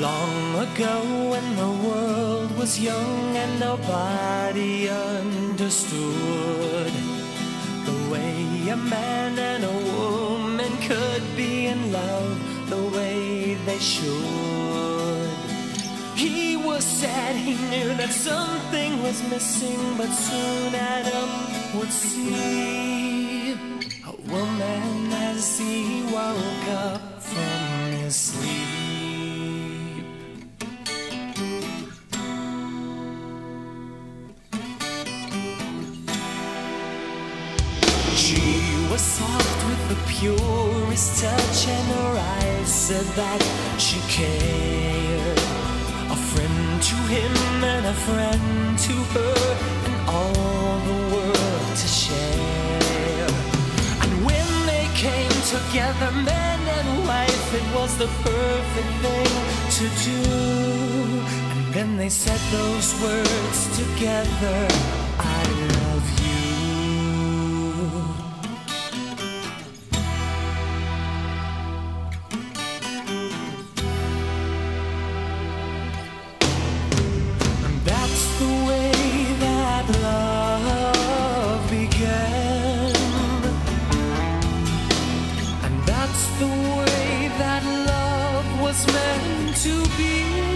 Long ago when the world was young and nobody understood the way a man and a woman could be in love the way they should. He was sad, he knew that something was missing, but soon Adam would see a woman as he woke up from his sleep. She was soft with the purest touch, and her eyes said that she cared. A friend to him and a friend to her, and all the world to share. And when they came together, man and wife, it was the perfect thing to do. And then they said those words together, I love you. Love began, and that's the way that love was meant to be.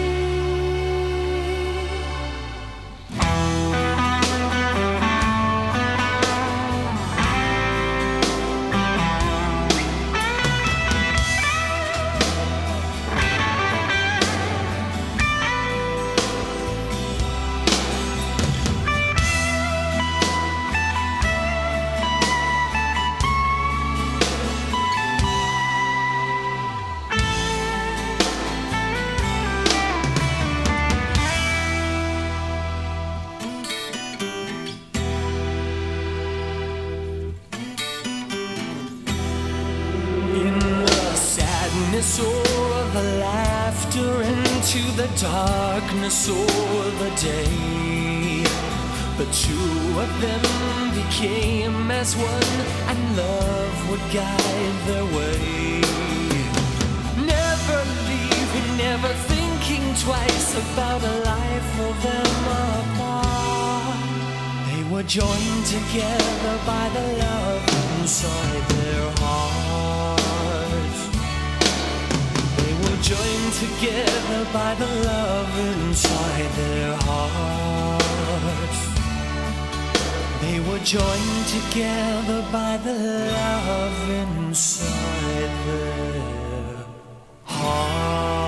Or the laughter, into the darkness or the day, the two of them became as one, and love would guide their way. Never leaving, never thinking twice about a life of them apart. They were joined together by the love inside their hearts. Joined together by the love inside their hearts. They were joined together by the love inside their hearts.